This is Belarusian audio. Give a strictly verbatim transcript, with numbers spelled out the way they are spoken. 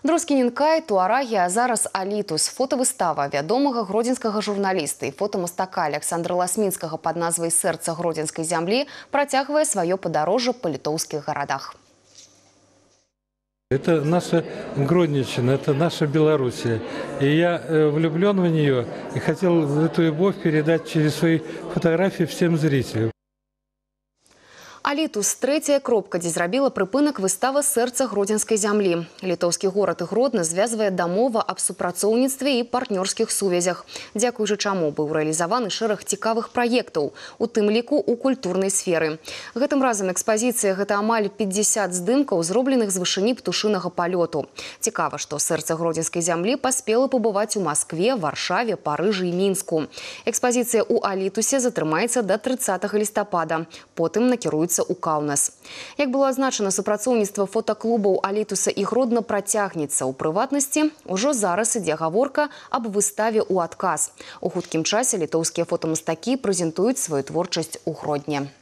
Друскінінкай, Туарагі, а зараз Алітус. Фотавыстава вядомага гродзенскага журналіста і фотамастака Александра Ласмінскага пад назвай «Сэрца гродзенскай зямлі» працягвае сваё падарожжа па літоўскіх гарадах. Это наша Гродненщина, это наша Белоруссия. И я влюблен в нее и хотел эту любовь передать через свои фотографии всем зрителям. Алітус – трэцяя кропка, дзе зрабіла прыпынак выстава «Сэрца гродзенскай зямлі». Літоўскі горад і Гродна звязвае дамова аб супрацоўніцтве і партнёрскіх сувязях, дзякуючы чаму быў рэалізаваны шэраг цікавых праектаў, у тым ліку ў культурнай сферы. Гэтым разам экспазіцыя – гэта амаль пятьдесят здымкаў, зробленых з вышыні птушынага палёту. Цікава, што «Сэрца гродзенскай зямлі» паспела пабываць у Маскве, Варшаве, Парыжы і Мінску. Экспазіцыя ў Алітусе затрымаецца да трыццатага лістапада. Потым накіруецца у Каўнас. Як было азначана, супрацоўніцтва фотаклубаў Алітуса і Гродна працягнецца. У прыватнасці, ужо зараз ідзе гаворка аб выставе ў адказ. У хуткім часе літоўскія фотамастакі прэзентуюць сваю творчасць у Гродні.